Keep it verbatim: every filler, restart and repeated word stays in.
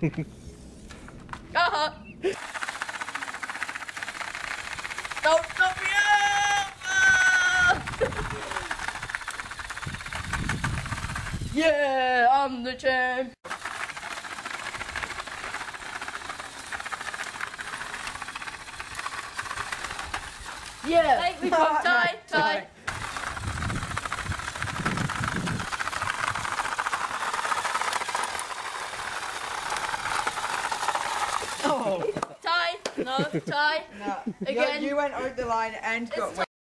Uh-huh. Don't stop me up! Yeah, I'm the champ. Yeah. Hey, we got tie, tie. Oh. Tie, no, tie. No. Again. You, you went over the line and got wet.